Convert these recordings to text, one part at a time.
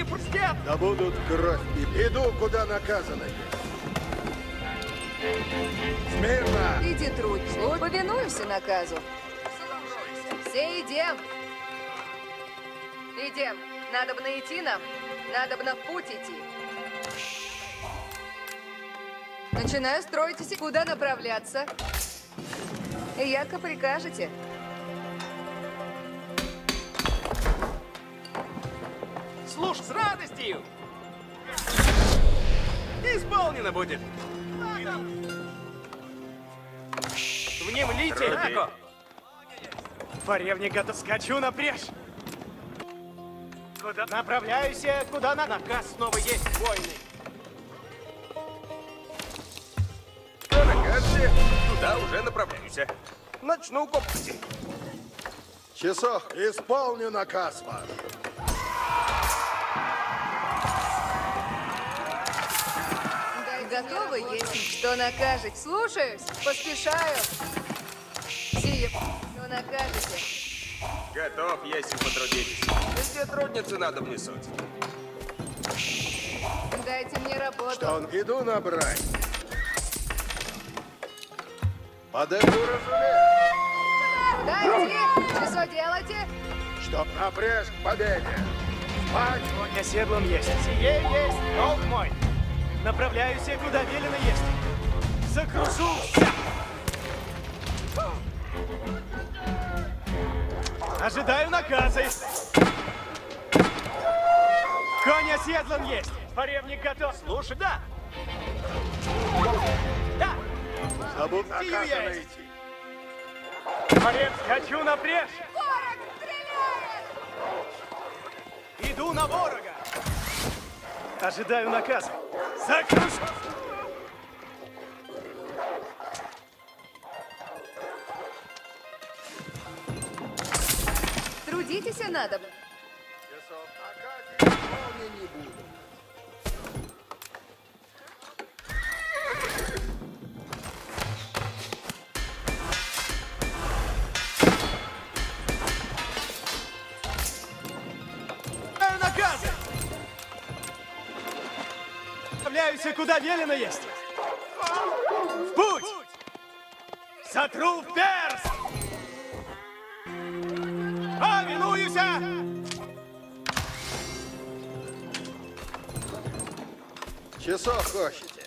не пустят! Да будут кровь и иду, куда наказано есть. Смирно! Иди, труд, повинуемся наказу. Все идем. Идем. Надобно идти нам. Надобно в путь идти. Начинаю строить, куда направляться. Яко прикажете. Слушай, с радостью! Исполнено будет! Внемлите! Рако! Фаревник готов, скачу напрежь! Куда направляюсь, куда на... Наказ снова есть, войны! Что накажете? Туда уже направляюсь. Начну копать. Часов, исполню наказ ваш. Готовы есть, что накажете. Слушаюсь, поспешаю. Сие, что накажете. Готов, если потрудитесь. Везде трудницы надо внесуть. Дайте мне работу. Что он? Иду на брань. Подойду, разумею. Дайте, что делаете? Чтоб напряжь к победе. Спать! Коня седлом есть. Сие есть, долг мой. Направляюсь, куда велено есть. Закрушу вся. Ожидаю наказа. Коня седлом есть. Фаревник готов. Слушай, да! Да! Забудь наказано есть. идти. Фарев, скачу напрежь. Ворог стреляет! Иду на ворога. Ожидаю наказа. Закрушу. Трудитесь, надо. Часов, наказе исполню не буду. Ожидаю наказа. Направляюсь, куда велено есть. В путь! Сотру в перст! Повинуюся! Часов хочете?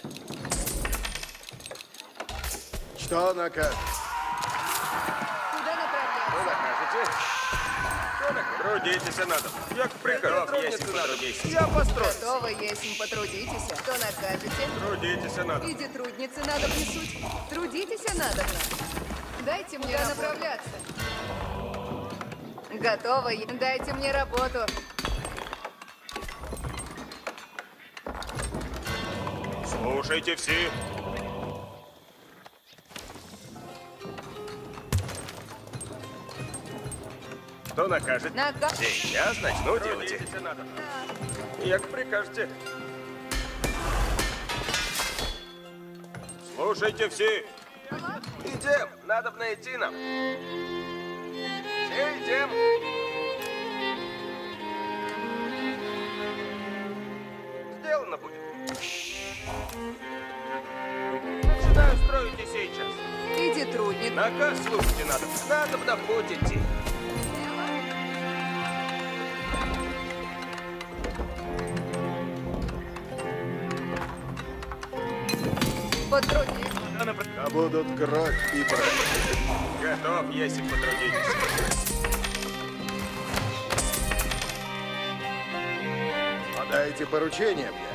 Что накажешь? Куда направляться? Что накажете? Что накажете? Трудитесь надо. Як прикажу, если потрудитесь. Я построю. Готовы есть, потрудитесь. Что накажете? Трудитесь надо. Иди, трудницы надо внесуть. Трудитесь, надо. Дайте мне направляться. Готовы. Дайте мне работу. Слушайте все. Что накажете? Сейчас начну делать. Як прикажете. Слушайте все. Идем, надо бы найти нам. Все идем. Сделано будет. Начинаю строить и сейчас. Иди, трудник. Наказ слушайте надо. Надо бы на путь идти. Потрудник. Да будут кровь и бронь. Готов, если потрудитесь. Подайте поручение мне.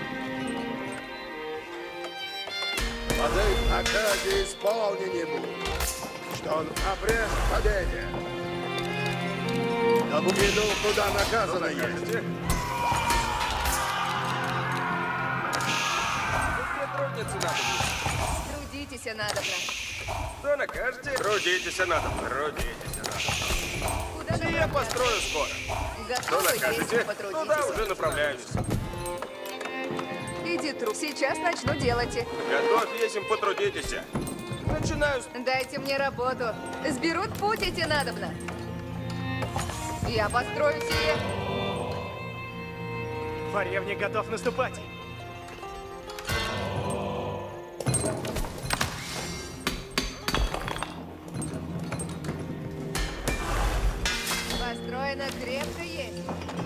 Подай наказе исполню не буду. Что он напряжь к победе. Да иду, куда наказано есть. Трудницы надо. Трудитесь, надо. Что накажете? Трудитесь надо. Трудитесь надо. Куда И я построю скоро. Что Готовы накажете? есть, потрудитесь. Туда уже направляюсь. Иди, труд. Сейчас начну делать. Готов, если потрудитесь. Начинаю. Дайте мне работу. Сберут путь эти надобно. Я построю сие. Фаревник готов наступать. Построено крепко есть.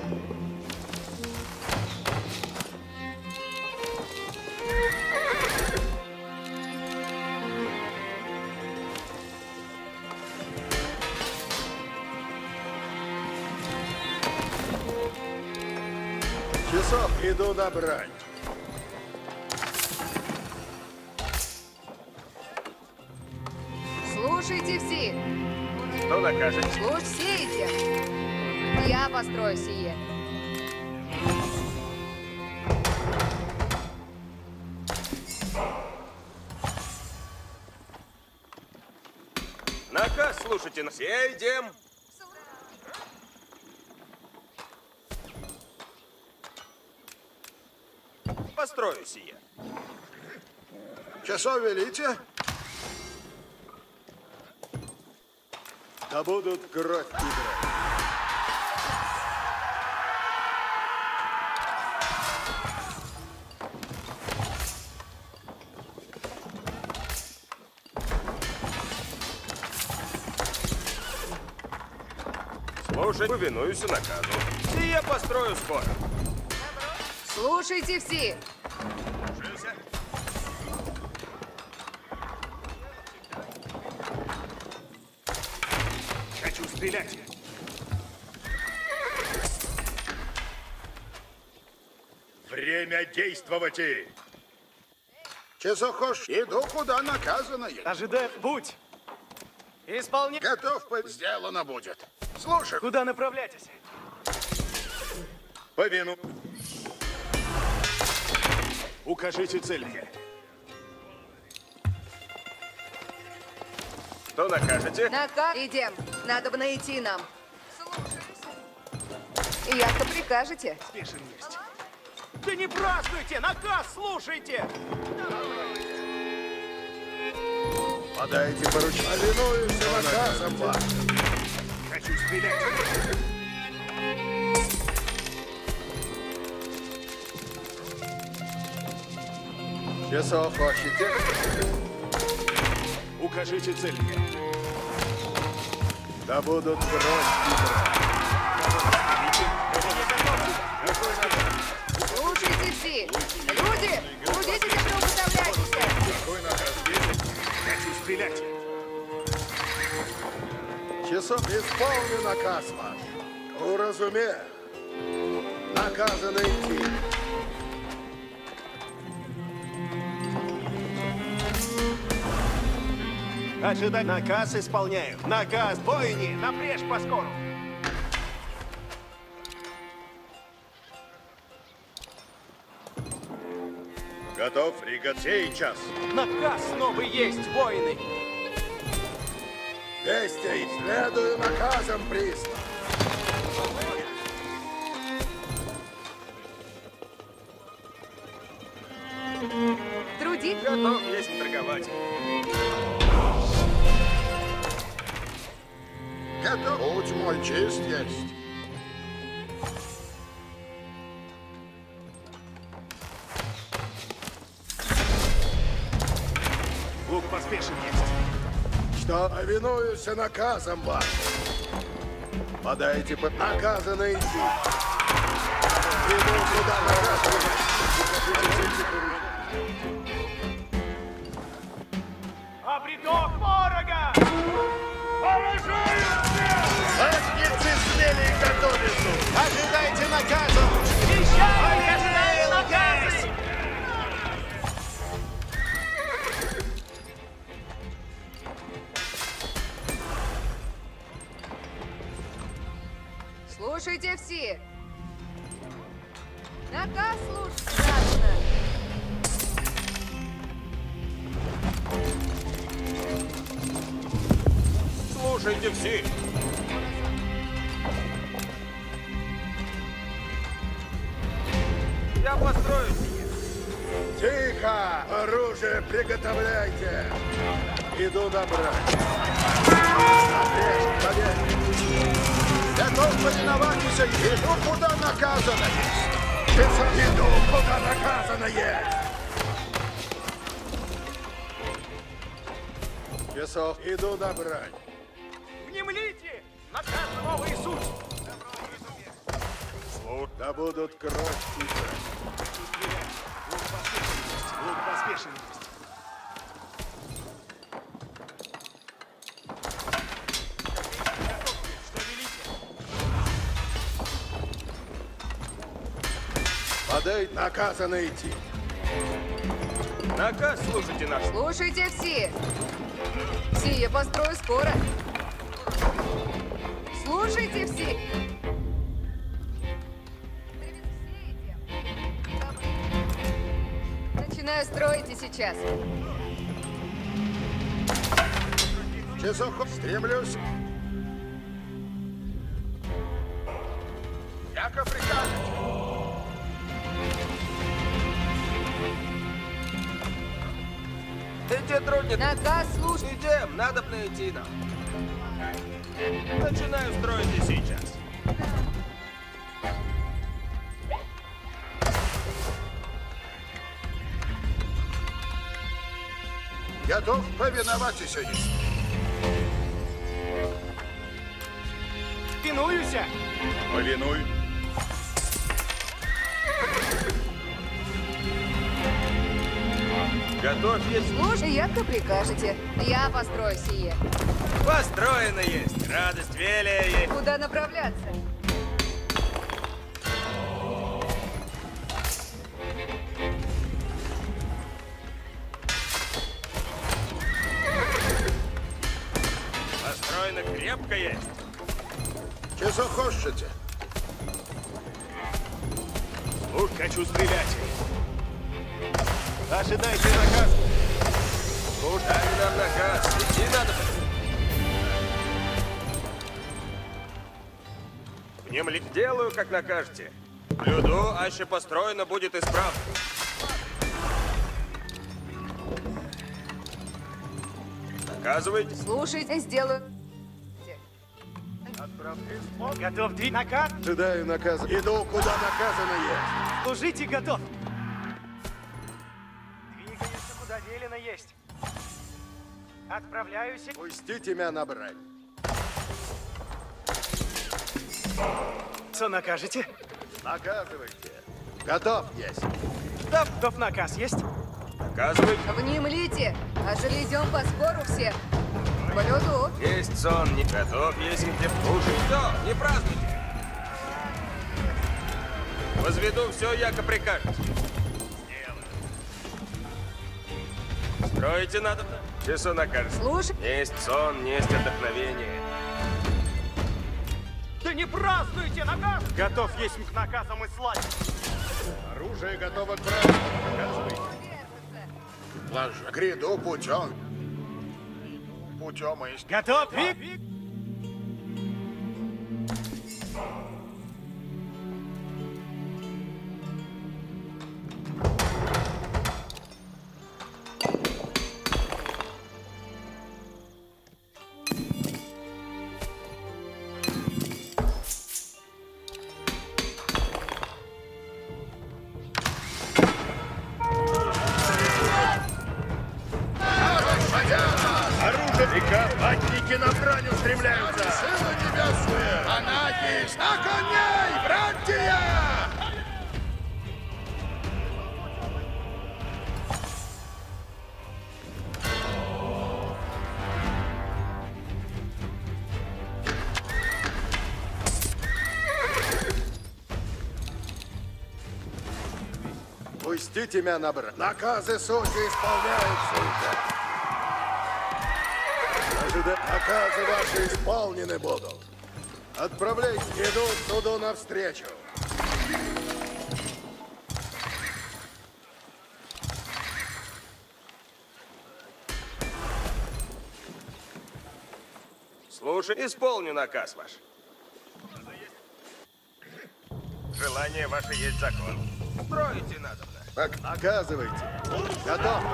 Часов иду набрать. Слушайте все. Что накажете? Слушай все. Я построю сие. Наказ слушайте. Все идем. Построю сие. Часов велите? Да будут кровь играть. Слушай, повинуюсь наказу. Сие построю скоро. Слушайте все. Слушайся. Хочу стрелять. Время действовать! Часохош, иду куда наказано. Ожидай. Будь. Исполняй. Готов быть, сделано будет. Слушай, Куда направляетесь? по вину. Укажите цель. Что накажете? Наказ. Идем. Надо бы найти нам. Як-то прикажете. Спешен есть. Да не празднуйте! Наказ слушайте! Подайте поручение. Повинуюсь наказом вашим. Хочу стрелять. Часохошите? Укажите цель. Да будут кровь играть. Слушайте все. Люди, трудитесь, что уготовляйтесь. Какой наказ есть? Хочу стрелять. Часов исполню наказ ваш. Уразуме. Наказано идти. Ожидай. Наказ исполняю. Наказ бойни. Напрежь поскору. Готов, Ригат, сей час. Наказ новый есть, воины! Вестей, следую наказам пристав. Трудитесь. Готов есть торговать. Готов. Путь мой чист есть. Лук поспешен есть. Что повинуюсь наказам вашим. Подайте под наказано идти. Иду куда наказано. А приток ворога! Задницы смели и готовятся. Ожидайте наказа! Ожидайте наказа! Слушайте все. Наказ слушать надо. Слушайте все. Я построю сие. Тихо! Оружие приготовляйте. Иду набрать. Отрежь, поверь. Готов повиноваться. Иду куда наказано есть. Иду, куда наказано есть. Часов иду на брань. Внемлите! Наказ новый Иисус! Да будут кровь и Поспешность. Что велите? подай, наказано идти. Наказ слушайте наш. Слушайте все. Сие построю скоро. Слушайте все. Начинаю строить и сейчас. Часов стремлюсь. Яко прикажете. Иди, трудник. Наказ слушай. Идем, надо найти нам. Начинаю строить и сейчас. Готов повиноваться есть. Пинуюся! Повинуй. Готов есть. Слушай, як-то прикажете. Я построю сие. Построено есть. Радость велия есть. Куда направляться? Построено крепко есть. Часов хочете. Уж хочу стрелять. Ожидайте наказ. Уж дай нам наказ. Идти надо. Внемли. Делаю, как накажете. Блюду, аще построено будет исправно. Наказывайте. Слушайте, сделаю. Готов двигаться. Наказ. Ожидаю наказа. Иду, куда наказано есть. Служите, готов. Двигаюсь, куда велено есть. Отправляюсь. Пустите меня на брань. Что накажете? Наказывайте. Готов есть. Да, готов наказ есть. Наказывайте. Внемлите, а железем по спору все. Блюду. Есть сон, не готов, есть где слушай. Все, не празднуйте. Возведу все, яко прикажете. Строите надо. Часу накажете. Слушай. Есть сон, есть вдохновение. Да не празднуйте! Наказ! Готов есть к наказам и славе. Оружие готово к браку. Наказывайте. Ложа. Гряду путем. Путем есть. Готов? Двиг. Ватники на брань устремляются! Силы небесные! Она есть! На коней, братья! Пустите меня на брань. Наказы сути исполняются уже. Наказы ваши исполнены будут. Отправляйтесь, иду суду навстречу. Слушай, исполню наказ ваш. Желание ваше есть закон. Строите надо. Так, наказывайте. Готов.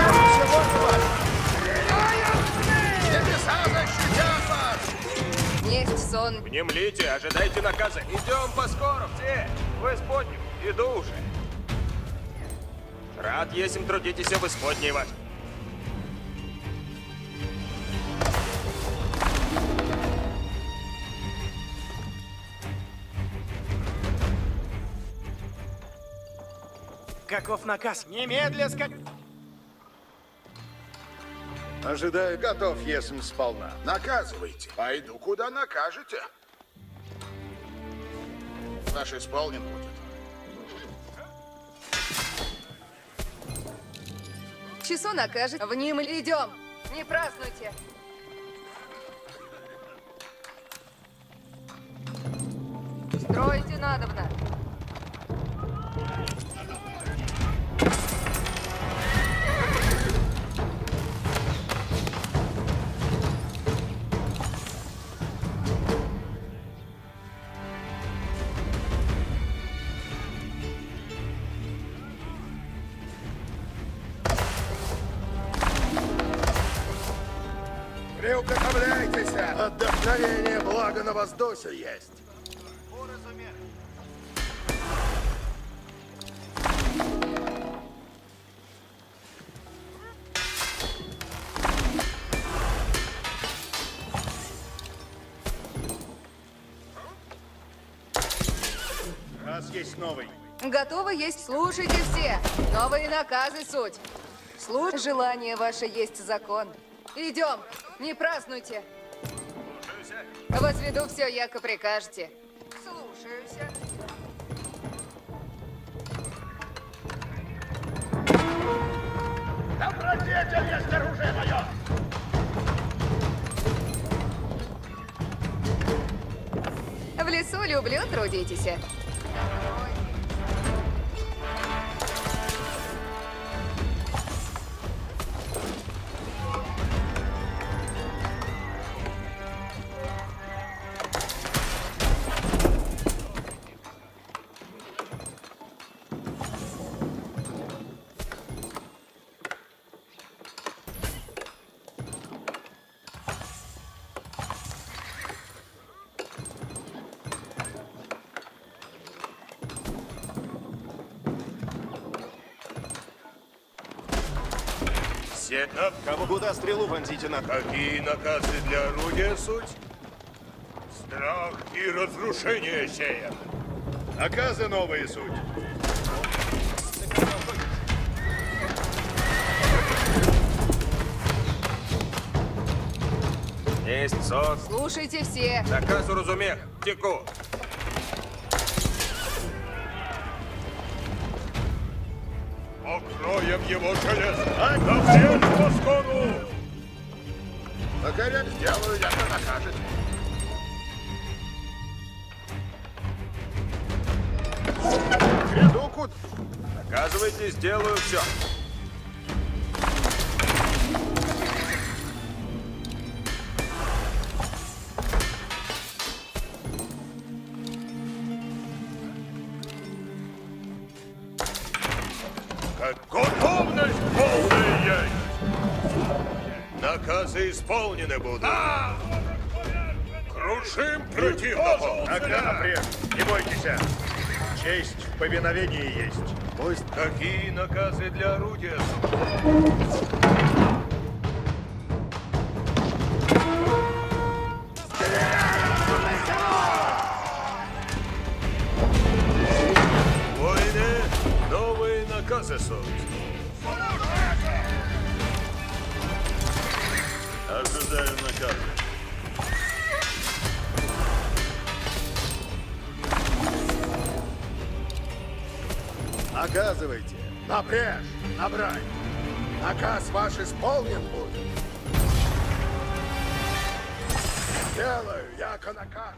Небеса защитят вас! Есть сон. Внемлите, ожидайте наказа. Идем поскоро, все. В исподнюю. Иду уже. Рад, есмь трудитесь в исподней ваш. Каков наказ? Немедля Ожидаю, готов, есмь сполна. Наказывайте. Пойду, куда накажете. Наш исполнен будет. Часу накажет. В ним идем. Не празднуйте. Строите надобно. Приуготовляйтесь! Отдохновение, благо на воздухе есть. Раз есть новый. Готовы есть? Слушайте все. Новые наказы суть. Желание ваше есть закон. Идем. Не празднуйте. Возведу все, яко прикажете. Слушаюсь. Добродетель есть оружие мое! В лесу люблю, трудитесь. Кого куда стрелу вонзите на... Какие наказы для орудия суть? Страх и разрушение сея. Наказы новые суть. Есть сон. Слушайте все. Наказу разумех. Теку. Покроем его железо! На всех по скору! Покорять сделаю, яко накажет. Гряду куда? Наказывайте, сделаю все. Готовность полная есть! Наказы исполнены будут. Крушим противного! Наказ, не бойтесь. Честь в повиновении есть. Пусть какие наказы для орудия? Воины, новые наказы суть. Ожидаю наказа. Наказывайте. Напряжь, набрать. Наказ ваш исполнен будет. Делаю, яко наказ.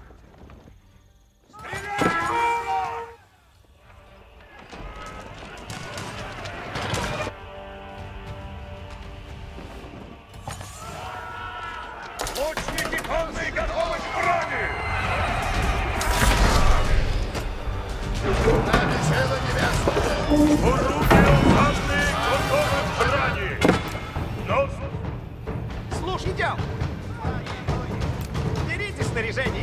Лучники конные готовы к брани! Нами сила небесная! Орудия указные готовы к брани! Но... Слушай, дел! Берите снаряжение!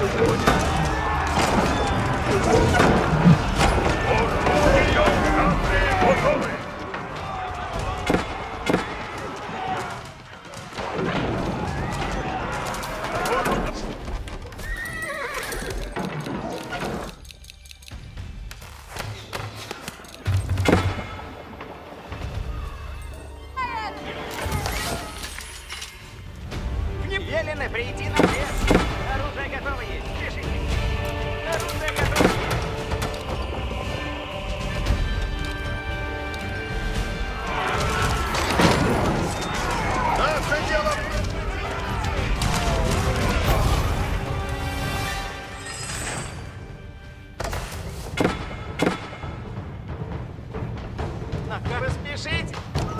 Велено прийти на лес. Оружие готово есть. Пишите. Оружие готово. Наше дело! Поспешите.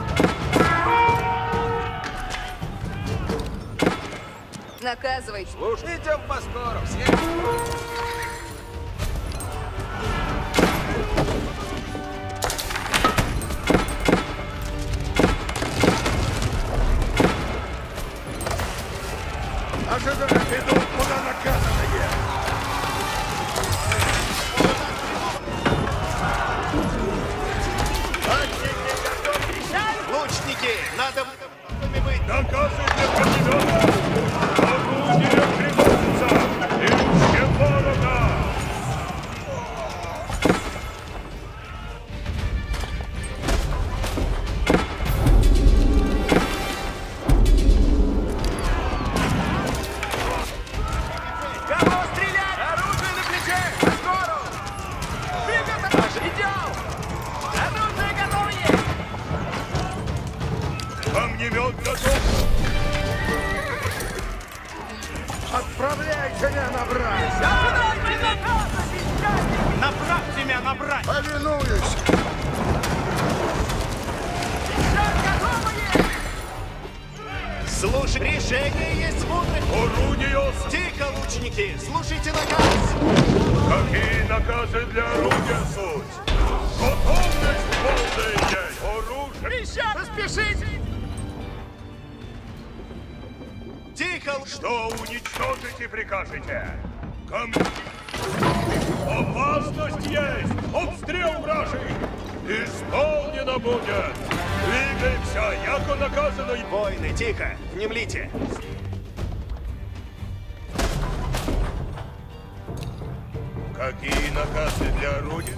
Наказывай. Слушай, идем по скору, все. Ожидают, идут куда наказанные! Лучники, надо быть. Наказы для кандидата! Орудие приводится! Ищем ворога! Кого стрелять? Оружие на плече! На скору! Двигаться! Идем! Оружие готово есть! Камнемет готов! Отправляйте меня на брать! Направьте меня на брать! Повинуюсь! Слушай, решение есть мудрых. Орудие! Тихо, лучники, слушайте наказ. Какие наказы для орудия суть? Готовность полная есть! Оружие! Еще поспешите. Тихо, Что уничтожить и прикажете? Опасность есть! Обстрел вражий! Исполнено будет! Двигаемся, яко наказано! воины, тихо, внемлите. Какие наказы для орудия?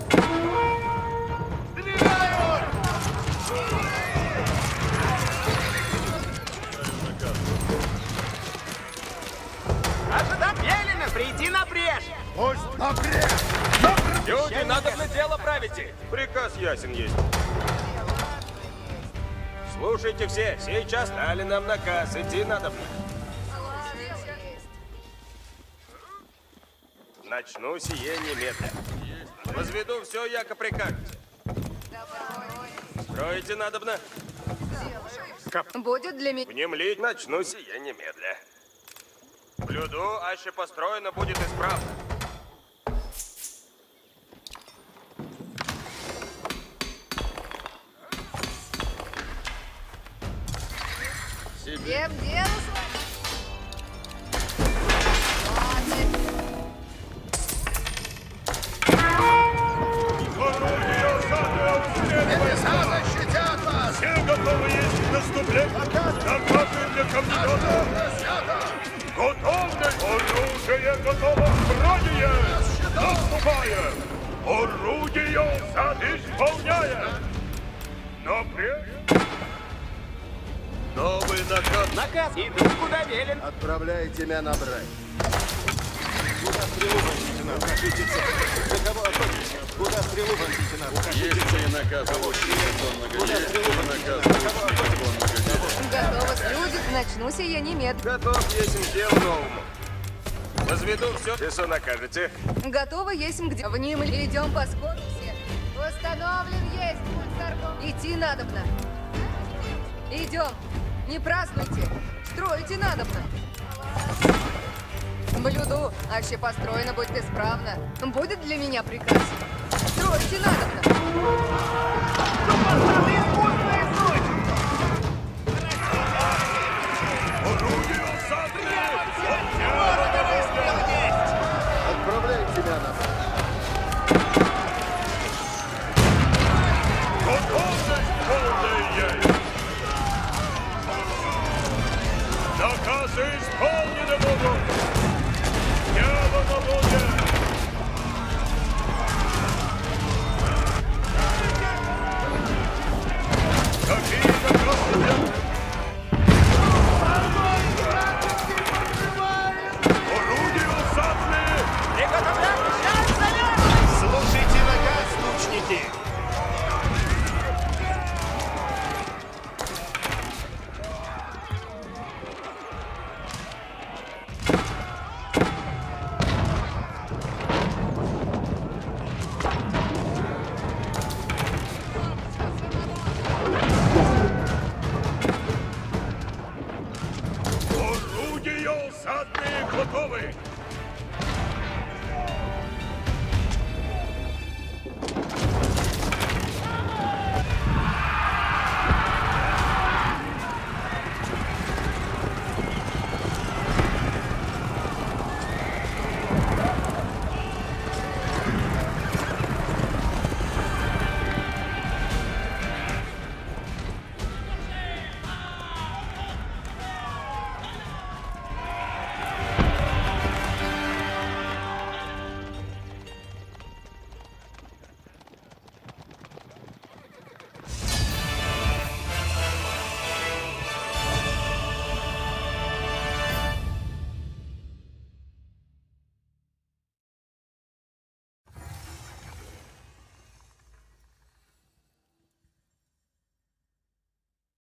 Ожидать велено прийти на брешь. Пусть напред! Люди, надо на дело правите. Приказ ясен есть. Слушайте все, сейчас дали нам наказ, идти надо. Начну сие немедленно. Возведу все, яко прикажете. Строите надобно. Будет для меня. Внемлить начну сие немедля. Блюду, аще построено будет исправно. Всем дело Орудие сады защитят вас! Все готовы есть к наступлению! Наказы для комбината! Готовность! Оружие готово! Броне! Наступаем! Орудие сад исполняем! Напред! Новый наказ! Наказ. Иду куда велен. Отправляйте меня на брать. Куда стрелу вонзите нам? Укажите цель. За кого охотитесь? Куда стрелу вонзите нам? Укажите цель. Куда стрелу вонзите нам? За кого охотитесь? готова служить, начну сие немедленно. Готов есть делу новому. Возведу все, и что накажете. Готово есть где. Внемли. Идем по сходу все. Установлен есть. Идти надобно. Идем. Не празднуйте. Стройте надобно. Блюду, аще построено будет исправно. Будет для меня приказ. Стройте надобно. Орудие сады! исполнены будут! Дело на воде! Какие наказы для... Орудия усадные! Слушайте наказ, лучники! Орудия усадные готовы!